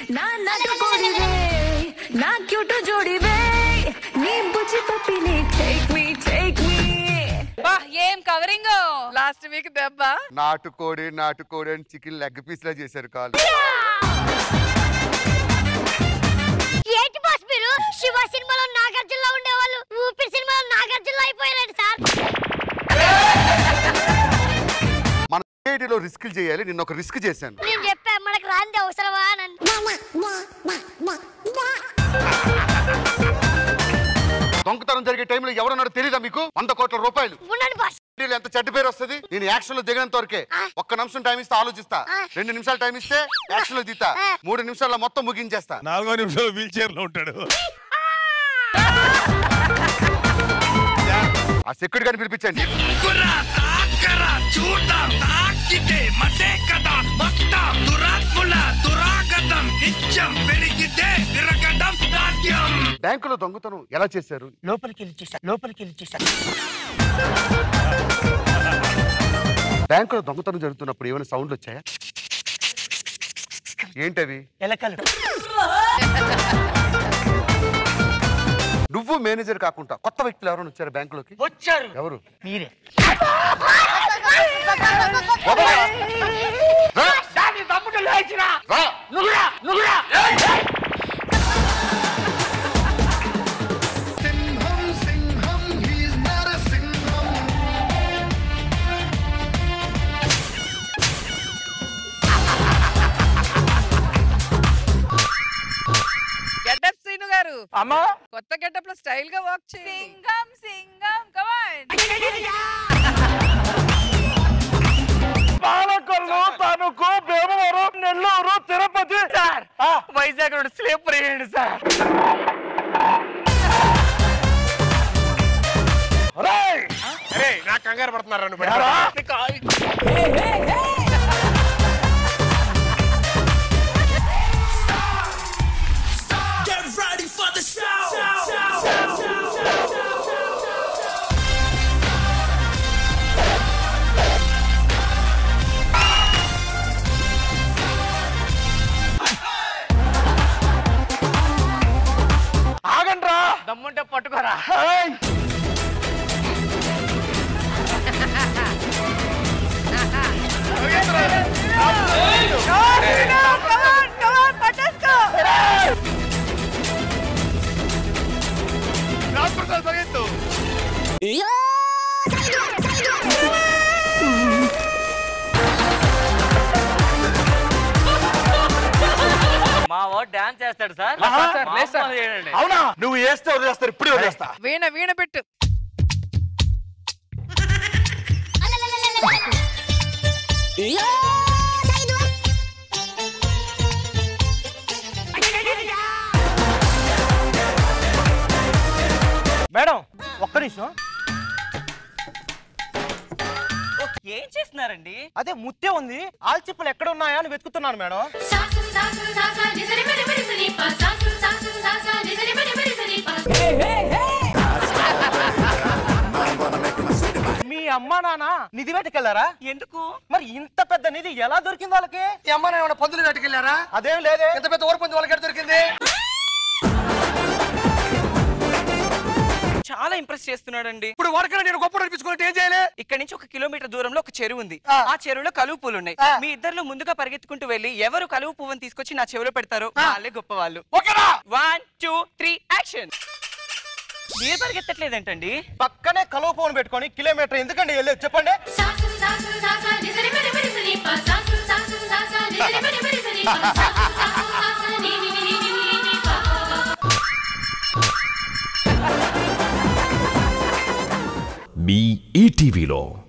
నా నాటుకోడివే నా క్యూట్ జోడివే నీ బుజ్జి పప్పిని టేక్ మీ బా ఏం కవరింగ్ లాస్ట్ వీక్ దెబ్బ నాటుకోడి అని చికెన్ లెగ్ పీస్ లా చేశారు కాల్ ఏంటి బాస్ మీరు శివ సినిమాలో నాగార్జునలా ఉండేవాళ్ళు ఊపిరి సినిమాలో నాగార్జునలా అయిపోయారండి సార్ మన ఏడిలో రిస్క్ చేయాలి నిన్న ఒక రిస్క్ చేశాను నేను చెప్పా మనకు రాంది అవసరమా అని దొంగతనం జరిగే టైంలో ఎవరన్నారో తెలీదా మీకు 100 కోట్ల రూపాయలు ఎంత చెడ్డ పేరు వస్తుంది నేను యాక్షన్ లో దిగినంత వరకే 1 నిమిషం టైం ఇస్తే ఆలోచిస్తా 2 నిమిషాలు టైం ఇస్తే యాక్షన్ లో దిగుతా 3 నిమిషాల్లో మొత్తం ముగించేస్తా 4 నిమిషాలు వీల్ చైర్ లో ఉంటాడు ఆ సెక్యూరిటీ గారిని పిలిపించండి బ్యాంకులో దొంగతనం ఎలా చేశారు లోపలికి వెళ్ళి బ్యాంకులో దొంగతనం జరుగుతున్నప్పుడు ఏమైనా సౌండ్లు వచ్చాయా ఏంటవి ఎలకలు నువ్వు మేనేజర్ కాకుండా కొత్త వ్యక్తులు ఎవరైనా వచ్చారు బ్యాంకులోకి వచ్చారు ఎవరు మీరే అమ్మా కొత్త గెటప్ లో స్టైల్ గా వాక్ చేయి Singam come on Palakollu Tanuku Bhimavaram Nellore Tirupati sir Vizag road sleeper చేయండి సార్ నాకు కంగారు పడుతున్నారు ఆగండ్రా దమ్ముంటే పట్టుకోరా మా వాడు డాన్స్ చేస్తాడు సార్ అవునా నువ్వు వేస్తే వదిలేస్తారు ఇప్పుడు వదిలేస్తా వీణ పెట్టు మేడం ఒక్క నిమిషం ఏం చేస్తున్నారండి అదే ముత్తే ఉంది ఆల్చిప్పలు ఎక్కడ ఉన్నాయా అని వెతుకుతున్నాను మేడం మీ అమ్మా నాన్న నిధి వేటకెళ్లారా ఎందుకు మరి ఇంత పెద్ద నిధి ఎలా దొరికింది వాళ్ళకి అమ్మ నాన్న పందులు వేటకెళ్లారా అదేం లేదే ఎంత పెద్ద ఊరు పంది వాళ్ళకి దొరికింది చాలా ఇంప్రెస్ చేస్తున్నాడండి ఇప్పుడు వరకనే నేను గొప్ప అనిపించుకుంటే ఏం చేయాలి ఇక్కడ నుంచి 1 కిలోమీటర్ దూరంలో ఒక చెరువు ఉంది ఆ చెరువులో కలువు పూలు ఉన్నాయి మీ ఇద్దరిలో ముందుగా పరిగెత్తుకుంటూ వెళ్ళి ఎవరు కలువు పువ్వుని తీసుకొచ్చి నా చెవిలో పెడతారో వాళ్ళే గొప్ప వాళ్ళు 1 2 3 యాక్షన్ మీరు పరిగెత్తట్లేదేంటండి పక్కనే కలువ పువ్వును పెట్టుకొని కిలోమీటర్ ఎందుకండి వెళ్ళేది చెప్పండి మీ ఈటీవీలో